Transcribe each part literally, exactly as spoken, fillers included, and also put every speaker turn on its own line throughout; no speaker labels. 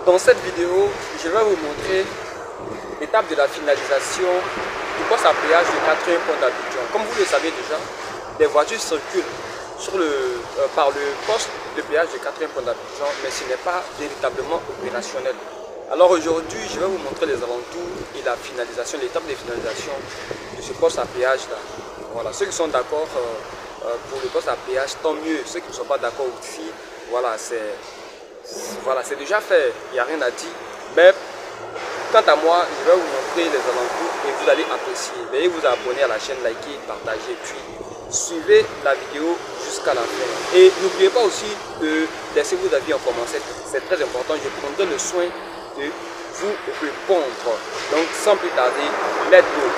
Dans cette vidéo, je vais vous montrer l'étape de la finalisation du poste à péage de quatrième pont d'Abidjan. Comme vous le savez déjà, les voitures circulent sur le, euh, par le poste de péage de quatrième pont d'Abidjan, mais ce n'est pas véritablement opérationnel. Alors aujourd'hui, je vais vous montrer les alentours et la finalisation, l'étape de finalisation de ce poste à péage là. Voilà, ceux qui sont d'accord euh, euh, pour le poste à péage, tant mieux. Ceux qui ne sont pas d'accord aussi, voilà, c'est voilà, c'est déjà fait, il n'y a rien à dire. Mais quant à moi, je vais vous montrer les alentours et vous allez apprécier. Veuillez vous abonner à la chaîne, liker, partager, puis suivez la vidéo jusqu'à la fin. Et n'oubliez pas aussi de laisser vos avis en commentaire, c'est très important. Je prendrai le soin de vous répondre. Donc sans plus tarder, let's go.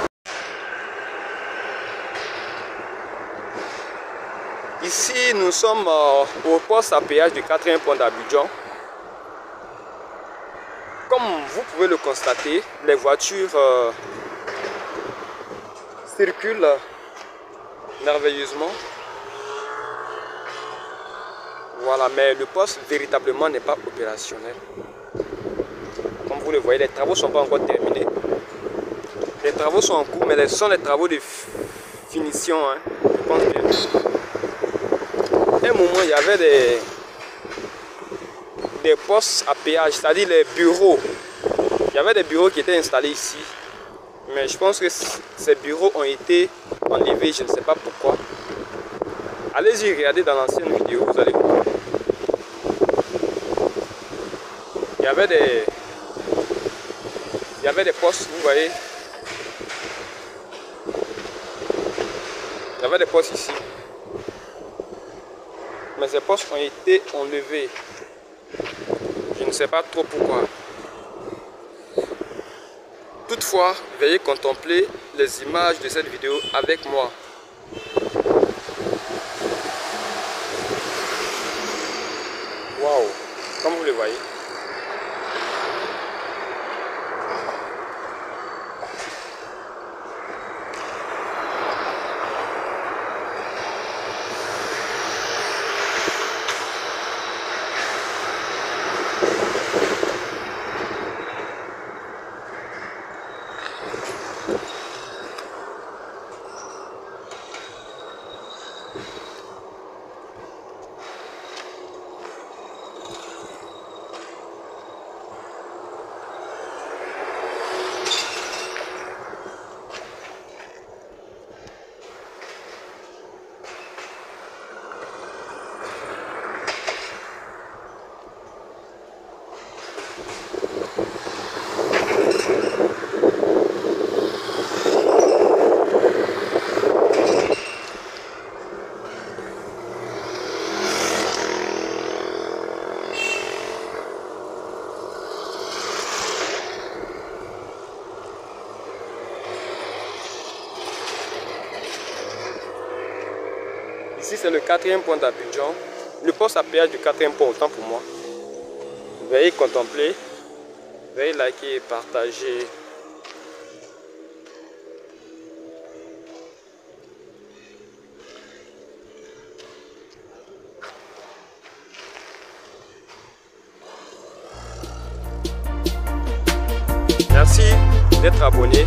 Ici, nous sommes euh, au poste à péage du quatrième pont d'Abidjan. Comme vous pouvez le constater, les voitures euh, circulent merveilleusement. Voilà, mais le poste véritablement n'est pas opérationnel. Comme vous le voyez, les travaux ne sont pas encore terminés. Les travaux sont en cours, mais ce sont les travaux de finition. Hein. Je pense que à un moment, il y avait des, des postes à péage, c'est-à-dire les bureaux. Il y avait des bureaux qui étaient installés ici. Mais je pense que ces bureaux ont été enlevés, je ne sais pas pourquoi. Allez-y, regardez dans l'ancienne vidéo, vous allez voir. Il y avait des, il y avait des postes, vous voyez. Il y avait des postes ici. Mais ces postes ont été enlevés. Je ne sais pas trop pourquoi. Toutefois, veuillez contempler les images de cette vidéo avec moi. Waouh, comme vous le voyez. Ici, c'est le quatrième pont d'Abidjan, le poste à péage du quatrième pont, autant pour moi. Veuillez contempler, veuillez liker et partager. Merci d'être abonné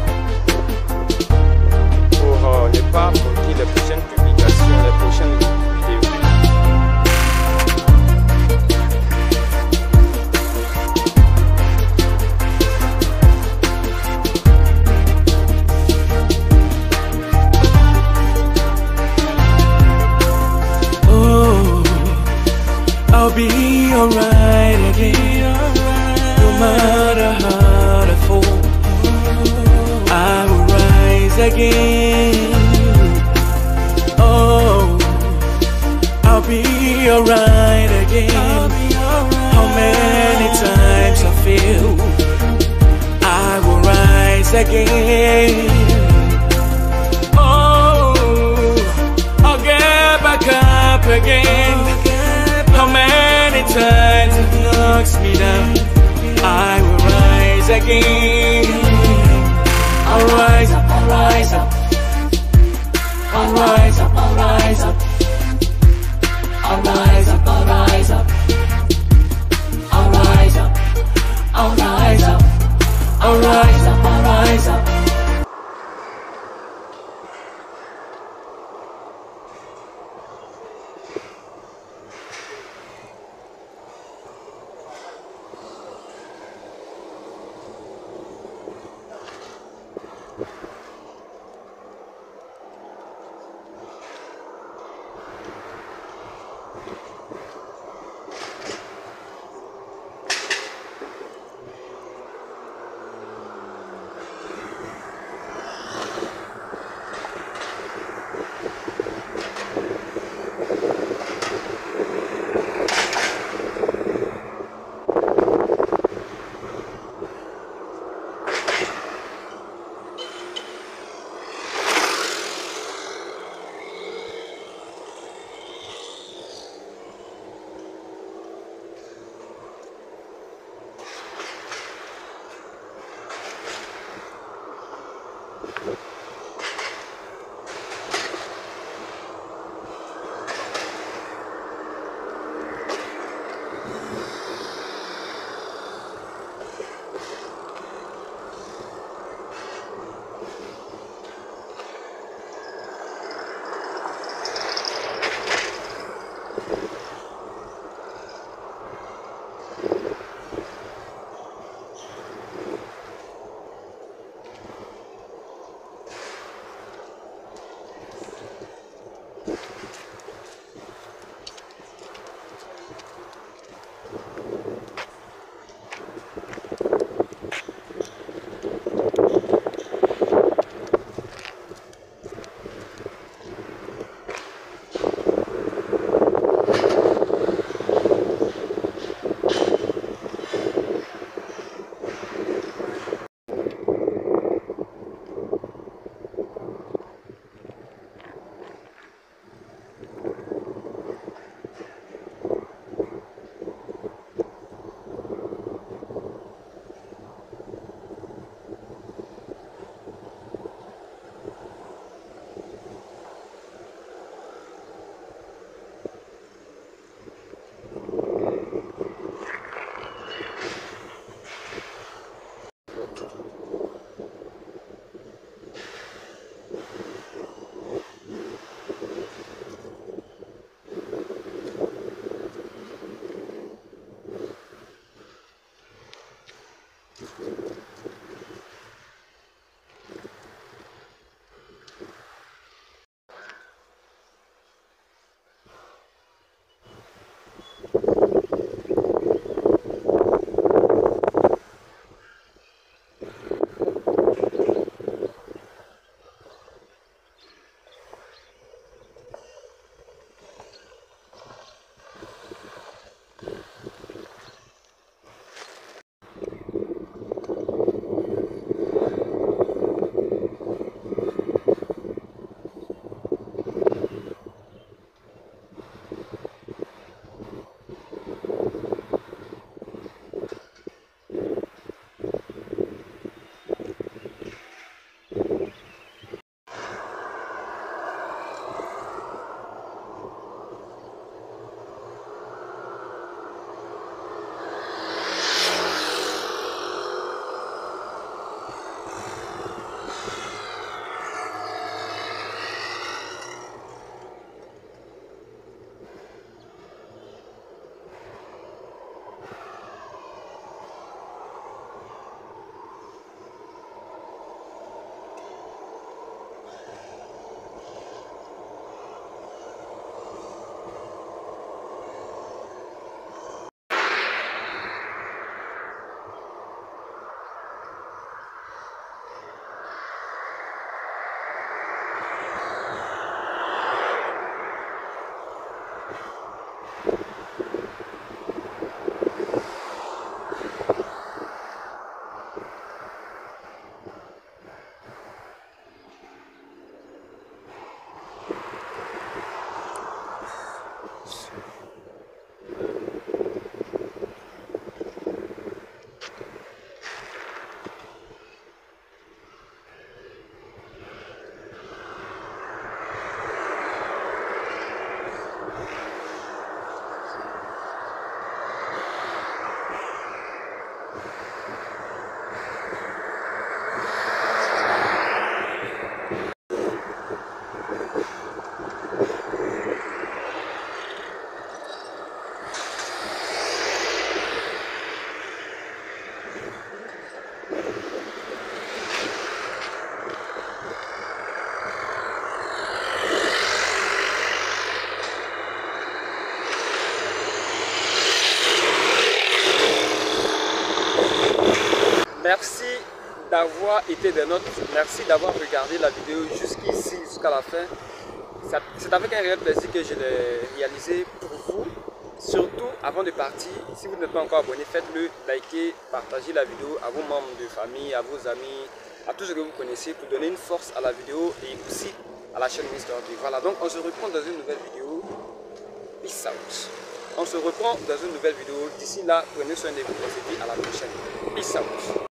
pour euh, ne pas manquer les prochaines publications, les prochaines vidéos.
Oh, I'll be alright again, no matter how I fall. I will rise again. Oh, I'll be alright again. How many times I feel I will rise again. Oh, I'll get back up again. How many times it knocks me down, I will rise again. I'll rise up, I'll rise up. I'll rise up, I'll rise up. I'll rise up, I'll rise up. I'll rise up.
Merci d'avoir été des nôtres, merci d'avoir regardé la vidéo jusqu'ici, jusqu'à la fin. C'est avec un réel plaisir que je l'ai réalisé pour vous. Surtout, avant de partir, si vous n'êtes pas encore abonné, faites-le, likez, partagez la vidéo à vos membres de famille, à vos amis, à tous ceux que vous connaissez pour donner une force à la vidéo et aussi à la chaîne Mister D. Voilà, donc on se reprend dans une nouvelle vidéo. Peace out. On se reprend dans une nouvelle vidéo. D'ici là, prenez soin de vous et je vous dis à la prochaine. Peace out.